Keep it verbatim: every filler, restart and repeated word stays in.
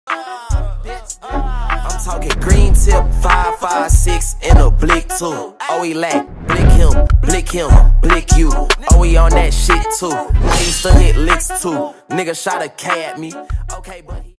I'm talking green tip, five five six in a blick too. Oh, he lack, blick him, blick him, blick you. Oh, he on that shit too. I used to hit licks too. Nigga shot a K at me. Okay, but he